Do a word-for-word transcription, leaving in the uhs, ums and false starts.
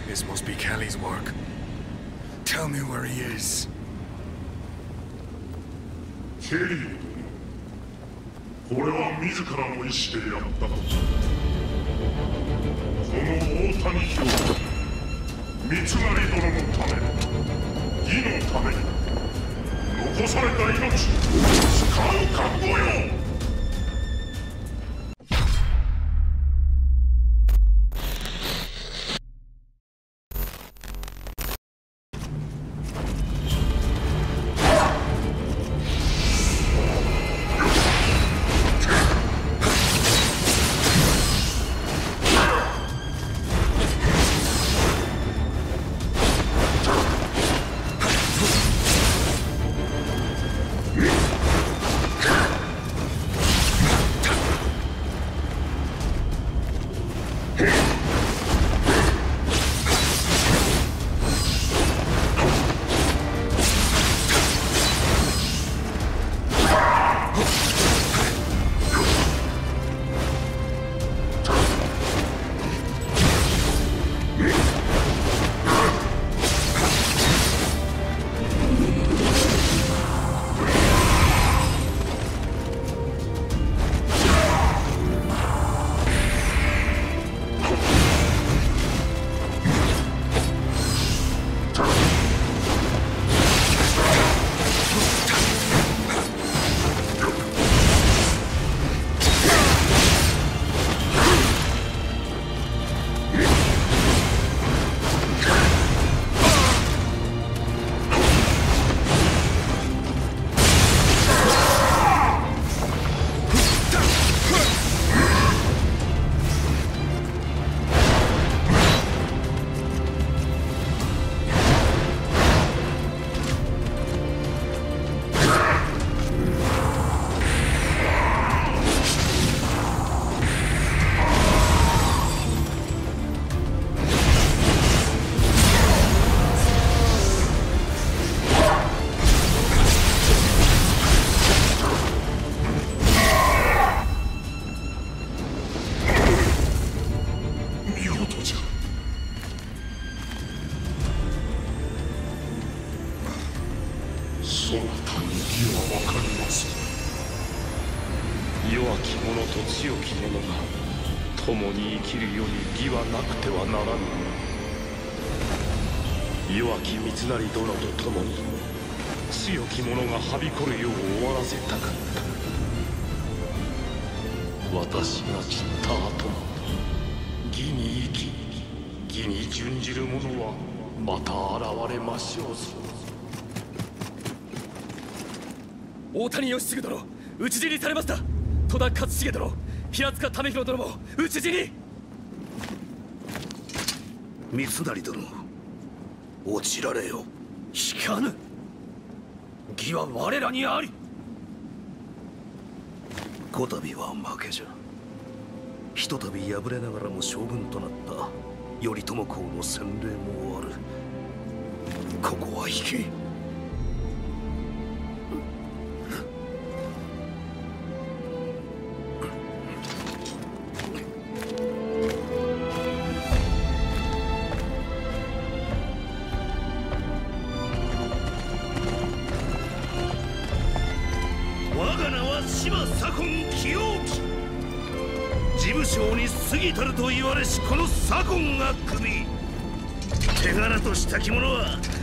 This must be Kelly's work. Tell me where he is. Kelly. これは自らの意志でやったこと。この大谷兵三成殿のため、義のために、残された命、使う覚悟よ。 弱き三成殿と共に強き者がはびこるよう終わらせたかった。私が散った後も義に生き義に準じる者はまた現れましょうぞ。 大谷義次殿討ち死にされました。戸田勝重殿平塚為弘殿も討ち死に。 三成殿落ちられよ。 引かぬ。義は我らにあり。 こたびは負けじゃ。ひとたび敗れながらも将軍となった頼朝公の洗礼もある。ここは引け。 過ぎたると言われしこの左近が首手柄としたき者は